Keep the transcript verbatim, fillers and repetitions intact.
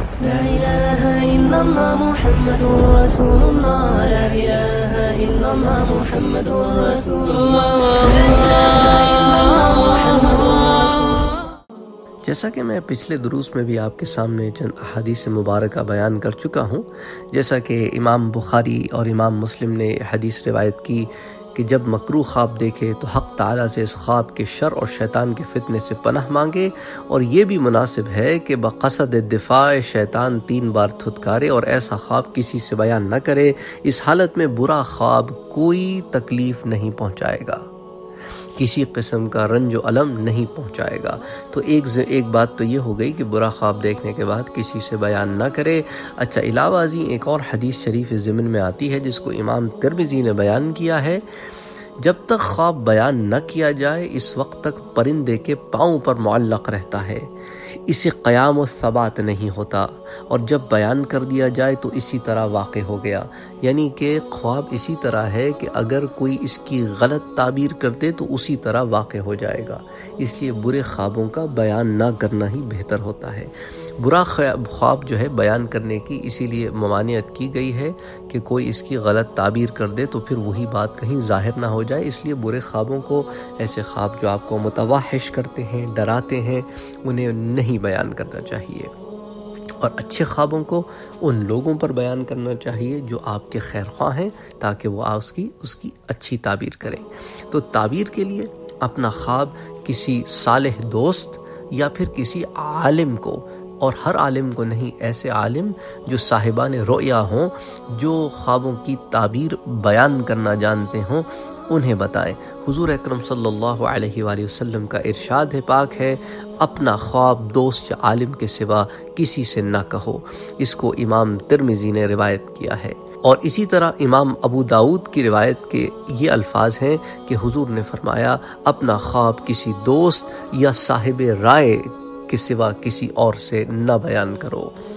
لا إله إلا الله محمد رسول الله لا إله إلا الله محمد رسول الله لا إله إلا الله محمد رسول الله. جیسا کہ میں پچھلے دروس میں بھی آپ کے سامنے چند احادیث مبارکہ بیان کر چکا ہوں، جیسا کہ امام بخاری اور امام مسلم نے حدیث روایت کی کہ جب مکروہ خواب دیکھے تو حق تعالیٰ سے اس خواب کے شر اور شیطان کے فتنے سے پناہ مانگے، اور یہ بھی مناسب ہے کہ بقصد دفاع شیطان تین بار تھتکارے اور ایسا خواب کسی سے بیان نہ کرے. اس حالت میں برا خواب کوئی تکلیف نہیں پہنچائے گا، کسی قسم کا رنج و علم نہیں پہنچائے گا. تو ایک ایک بات تو یہ ہو گئی کہ برا خواب دیکھنے کے بعد کسی سے بیان نہ کرے. اچھا، علاوہ ازیں ایک اور حدیث شریف اس ضمن میں آتی ہے جس کو امام ترمذی نے بیان کیا ہے، جب تک خواب بیان نہ کیا جائے اس وقت تک پرندے کے پاؤں پر معلق رہتا ہے، اسے قیام و ثبات نہیں ہوتا، اور جب بیان کر دیا جائے تو اسی طرح واقع ہو گیا. یعنی کہ خواب اسی طرح ہے کہ اگر کوئی اس کی غلط تعبیر کر دے تو اسی طرح واقع ہو جائے گا. اس لیے برے خوابوں کا بیان نہ کرنا ہی بہتر ہوتا ہے. برا خواب جو ہے بیان کرنے کی اسی لیے ممانعت کی گئی ہے کہ کوئی اس کی غلط تعبیر کر دے تو پھر وہی بات کہیں ظاہر نہ ہو جائے. اس لیے برے خوابوں کو، ایسے خواب جو آپ کو متوحش کرتے ہیں، ڈراتے ہیں، انہیں نہیں بیان کرنا چاہیے، اور اچھے خوابوں کو ان لوگوں پر بیان کرنا چاہیے جو آپ کے خیر خواہ ہیں، تاکہ وہ اس کی اس کی اچھی تعبیر کریں. تو تعبیر کے لیے اپنا خواب کسی صالح دوست یا پھر کسی عالم کو، اور ہر عالم کو نہیں، ایسے عالم جو صاحبان رؤیا ہوں، جو خوابوں کی تعبیر بیان کرنا جانتے ہوں، انہیں بتائیں. حضور اکرم صلی اللہ علیہ وآلہ وسلم کا ارشاد ہے پاک ہے، اپنا خواب دوست یا عالم کے سوا کسی سے نہ کہو. اس کو امام ترمذی نے روایت کیا ہے. اور اسی طرح امام ابو داؤد کی روایت کے یہ الفاظ ہیں کہ حضور نے فرمایا، اپنا خواب کسی دوست یا صاحب رائے کے سوا کسی اور سے نہ بیان کرو.